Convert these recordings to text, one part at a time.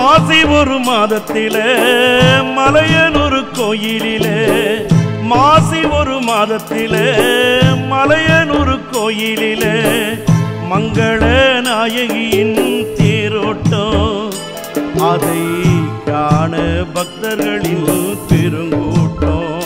மாசி ஒரு மாதத்திலே மலையனூர் கோயிலிலே மாசி ஒரு மாதத்திலே மலையனூர் கோயிலிலே மங்கள நாயகியின் தேரோட்டம் அதை காண பக்தர்களின் பெருங்கூட்டம்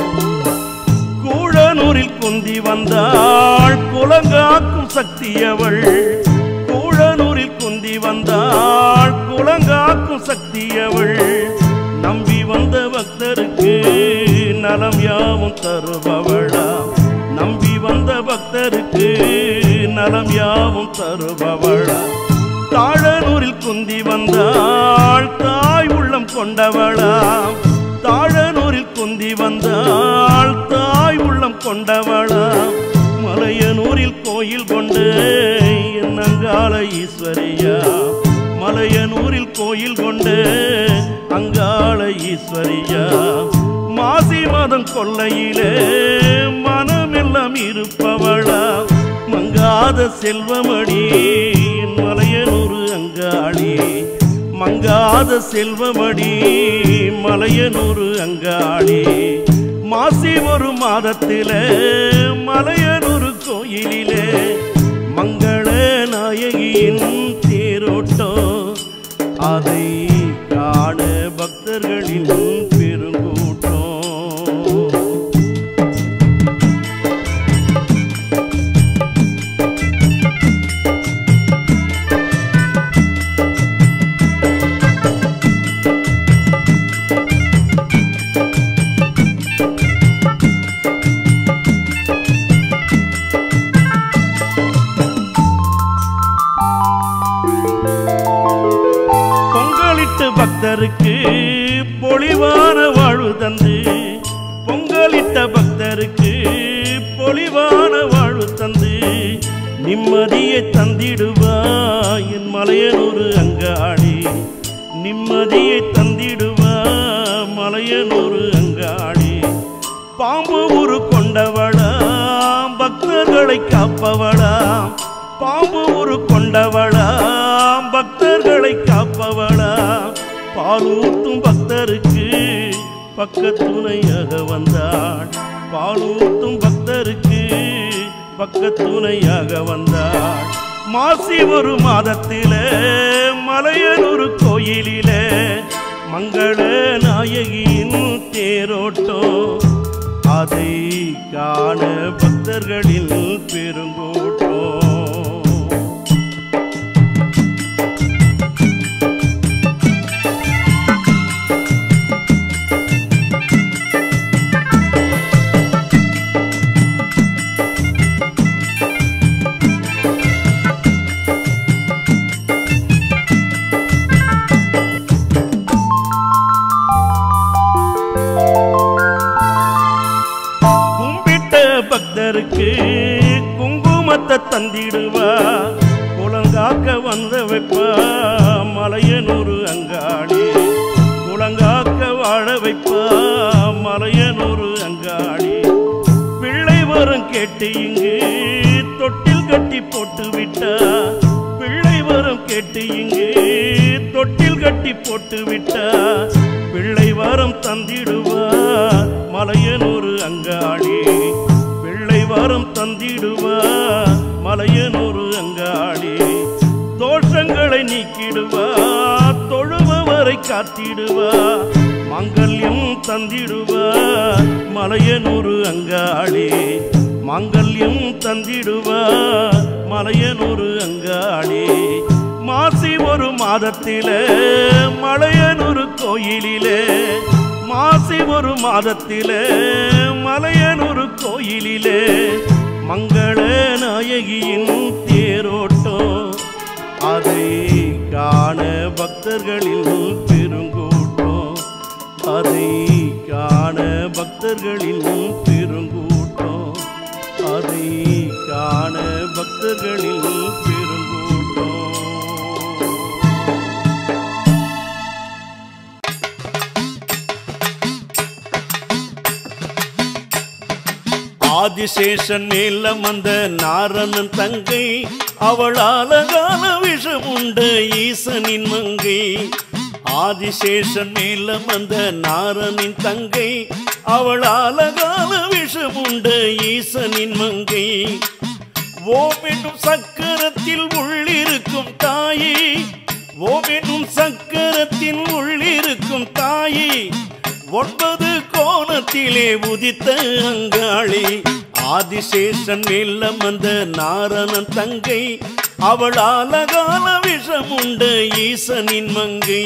கூழனூரில் குந்தி வந்தாள் குலங்காக்கும் சக்தியவள் கூழனூரில் குந்தி வந்தாள் குலங்காக்கும் சக்தியவள் நம்பி வந்த பக்தருக்கு நலம் யாவும் தருபவளா நம்பி வந்த பக்தருக்கு நலம் யாவும் தருபவளா தாழனூரில் குந்தி வந்தாள் தாய் உள்ளம் கொண்டவளா தாழனூரில் குந்தி வந்தாள் தாய் உள்ளம் கொண்டவளா மலையனூரில் கோயில் கொண்டு அங்காள ஈஸ்வரியா மலையனூரில் கோயில் கொண்டு அங்காள ஈஸ்வரியா மாசி மாதம் கொல்லையிலே மனமெல்லாம் இருப்பவளா மங்காத செல்வமடி மலையனூர் அங்காளி மங்காத செல்வமடி மலையனூர் அங்காளி மாசி ஒரு மாதத்திலே மலையனூர் கோயிலிலே மங்கள நாயகியின் தேரோட்டம் அதை காண பக்தர்களின் பெருங்கூட்டம் பக்தருக்கு பொலிவான வாழ்வு தந்து பொங்கலிட்ட பக்தருக்கு பொலிவான வாழ்வு தந்து நிம்மதியை தந்திடுவா என் மலையனூர் அங்காளி நிம்மதியை தந்திடுவா மலையனூர் அங்காளி பாம்பு உரு கொண்டவளா பக்தர்களை காப்பவளா பாம்பு உரு கொண்டவளா பக்தர்களை காப்பவளா பாலூட்டும் பக்தருக்கு பக்கத்துணையாக வந்தாள் பாலூட்டும் பக்தருக்கு பக்கத்துணையாக வந்தாள் மாசி ஒரு மாதத்திலே மலையனூர் கோயிலிலே மங்கள நாயகியின் தேரோட்டம் அதை காண பக்தர்களின் பெருங்கூட்டம் பக்தருக்கு குங்குமத்தை தந்திடுவா குலங்காக்க வந்த வைப்பா மலையனூர் அங்காளி குலங்காக்க வாழ வைப்பா மலையனூர் அங்காளி பிள்ளை வரும் கேட்டு இங்கு தொட்டில் கட்டி போட்டு விட்டா பிள்ளை வரும் கேட்டு இங்கு தொட்டில் கட்டி போட்டு விட்டா பிள்ளை வரம் தந்திடுவா மலையனூர் அங்காளி வரம் தந்திடுவா மலையனூர் அங்காளி தோஷங்களை நீக்கிடுவா தொழுபவரை காத்திடுவா மாங்கல்யம் தந்திடுவா மலையனூர் அங்காளி மாங்கல்யம் தந்திடுவா மலையனூர் அங்காளி மாசி ஒரு மாதத்திலே மலையனூர் கோயிலிலே மாசி ஒரு மாதத்திலே மலையனூர் கோயிலிலே மங்கள நாயகியின் தேரோட்டம் அதை காண பக்தர்களின் பெருங்கூட்டம் அதை காண பக்தர்களின் பெருங்கூட்டம் அதை காண பக்தர்களின் பெருங்கூட்டம் ஆதிசேஷன் மேல வந்த நாரணன் தங்கை அவளால் கால விஷம் உண்ட ஈசனின் மங்கை ஆதிசேஷன் மேல வந்த நாரனின் தங்கை அவள் ஆலகால விஷமுண்ட ஈசனின் மங்கை ஓம் என்னும் சக்கரத்தில் உள்ளிருக்கும் தாயி ஓம் என்னும் சக்கரத்தின் உள்ளிருக்கும் தாயி 9 கோணத்திலே உதித்த அங்காளி ஆதிசேஷன் மேல வந்த நாரணன் தங்கை அவள் ஆலகால விஷமுண்ட ஈசனின் மங்கை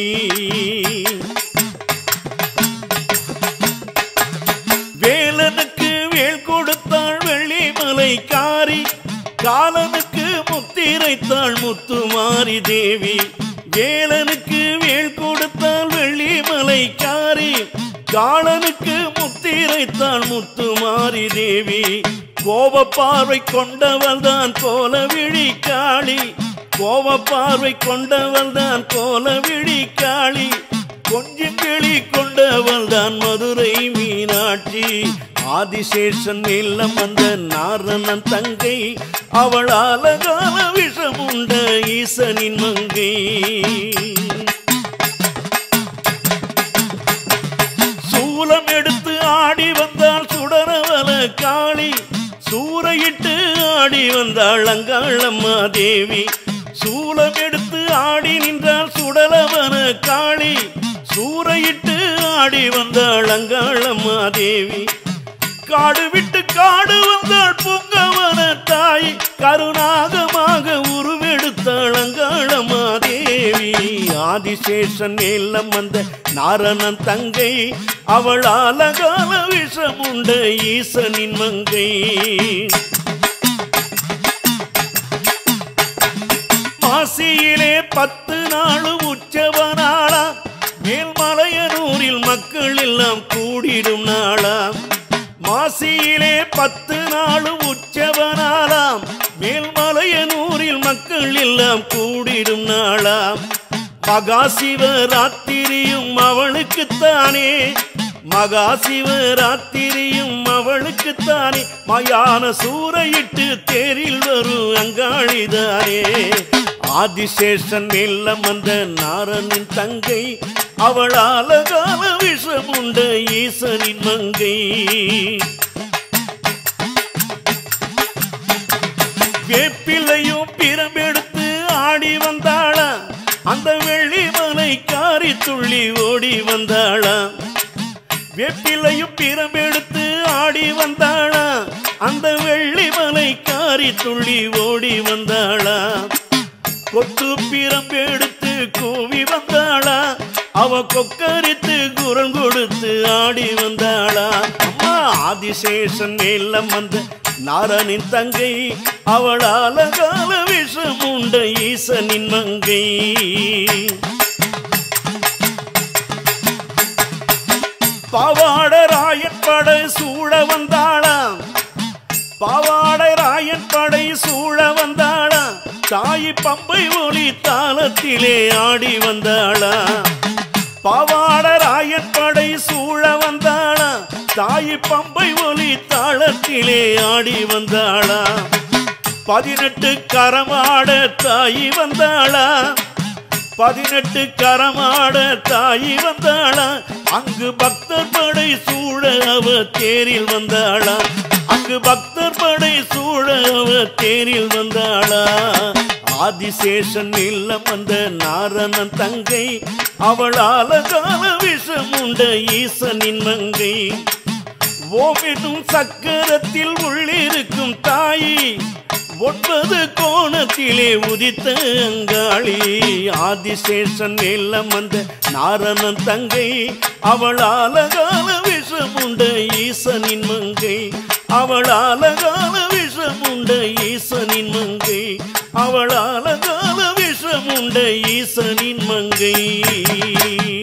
வேலனுக்கு வேல் கொடுத்தாள் வெள்ளிமலைக்காரி காலனுக்கு முத்திரைத்தாள் முத்துமாரி தேவி வேலனுக்கு வேல் கொடுத்தாள் வெள்ளிமலைக்காரி காலனுக்கு முத்திரைத்தாள் முத்துமாரி தேவி கோபப்பார்வை கொண்டவள் தான் கோலவிழி காளி கோபப்பார்வை கொண்டவள் தான் கோலவிழி காளி கொஞ்சம் கிளி கொண்டவள் தான் மதுரை மீனாட்சி ஆதிசேஷன் மேலம் வந்த நாரணன் தங்கை அவள் ஆலகால விஷமுண்ட ஈசனின் மங்கை சூலம் எடுத்து ஆடி வந்தாள் சுடரவல காளி சூறையிட்டு ஆடி வந்தாள் அங்காளம்மா தேவி சூலம் எடுத்து ஆடி நின்றாள் சுடலவன காளி சூறையிட்டு ஆடி வந்தாள் அங்காளம்மா தேவி காடு விட்டு காடு வந்தாள் புங்கவன தாய் கருணாகமாக உருவெடுத்தாள் அங்காளம்மா தேவி ஆதிசேஷன் மேலம் வந்த நாரணன் தங்கை அவள் ஆலகால விஷமுண்ட ஈசனின் மங்கை மாசியிலே 10 நாளும் உற்சவனாளா மேல்மலையனூரில் மக்கள் எல்லாம் கூடிடும் நாளாம் மாசியிலே 10 நாளும் உற்சவனாலாம் மேல்மலையனூரில் மக்கள் எல்லாம் கூடிடும் நாளாம் மகாசிவராத்திரியும் அவளுக்குத்தானே மகாசிவராத்திரியும் அவளுக்குத்தானே மயான சூறையிட்டு தேரில் வரும் அங்காளிதானே ஆதிசேஷன் மேலம் வந்த நாரனின் தங்கை அவள் ஆலகால விஷமுண்ட ஈசனின் மங்கை வேப்பிலையும் பிரம்பெடுத்து ஆடி வந்தாளா அந்த வெள்ளிமலைக்காரி துள்ளி ஓடி வந்தாளா வேப்பிலையும் பிரம்பெடுத்து ஆடி வந்தாளா அந்த வெள்ளிமலைக்காரி துள்ளி ஓடி வந்தாளா கொத்து பிரம்பெடுத்து கூவி வந்தாளா அவ கொக்கரித்து குரல் கொடுத்து ஆடி வந்தாளா அம்மா ஆதிசேஷன் மேலம் வந்த நாரனின் தங்கை அவள் ஆலகால விஷமுண்ட ஈசனின் மங்கை பாவாடராயன் படை சூழ வந்தாளா பாவாடராயன் படை சூழ வந்தாளா தாயி பம்பை ஒளி தாளத்திலே ஆடி வந்தாளா பாவாடராயன் படை சூழ வந்தாளா தாயி பம்பை ஒளி தாளத்திலே ஆடி வந்தாளா 18 கரமாட தாயி வந்தாளா 18 கரமாட தாயி வந்தாளா அங்கு பக்தர் படை சூழ அவ தேரில் வந்தாளா அங்கு பக்தர் படை சூழ அவ தேரில் வந்தாளா ஆதிசேஷன் மேலம் வந்த நாரணன் தங்கை அவள் ஆலகால விஷமுண்ட ஈசனின் மங்கை ஓம் என்னும் சக்கரத்தில் உள்ளிருக்கும் தாயி 9 கோணத்திலே உதித்த அங்காளி ஆதிசேஷன் மேலம் வந்த நாரணன் தங்கை அவள் ஆலகால விஷமுண்ட ஈசனின் மங்கை அவள் ஆலகால விஷமுண்ட ஈசனின் மங்கை அவள் ஆலகால விஷமுண்ட ஈசனின் மங்கை